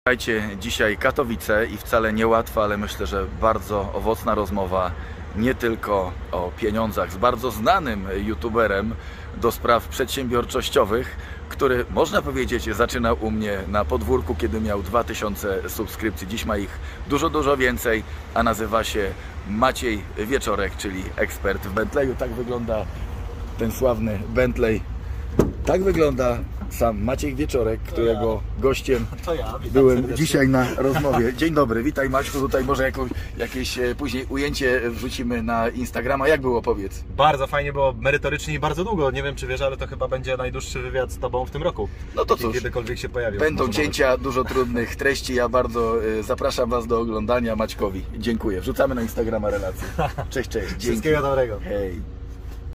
Słuchajcie, dzisiaj Katowice i wcale niełatwa, ale myślę, że bardzo owocna rozmowa nie tylko o pieniądzach z bardzo znanym youtuberem do spraw przedsiębiorczościowych, który, można powiedzieć, zaczynał u mnie na podwórku, kiedy miał 2000 subskrypcji. Dziś ma ich dużo więcej, a nazywa się Maciej Wieczorek, czyli ekspert w Bentleyu. Tak wygląda ten sławny Bentley. Tak wygląda sam Maciej Wieczorek, którego gościem byłem serdecznie dzisiaj na rozmowie. Dzień dobry, witaj Maćku, tutaj może jakieś później ujęcie wrzucimy na Instagrama. Jak było, powiedz? Bardzo fajnie było, merytorycznie i bardzo długo. Nie wiem, czy wiesz, ale to chyba będzie najdłuższy wywiad z Tobą w tym roku. No to cóż, kiedykolwiek się pojawił. Będą cięcia, dużo trudnych treści. Ja bardzo zapraszam Was do oglądania. Maćkowi dziękuję. Wrzucamy na Instagrama relacje. Cześć, cześć. Dzięki. Wszystkiego dobrego. Hej.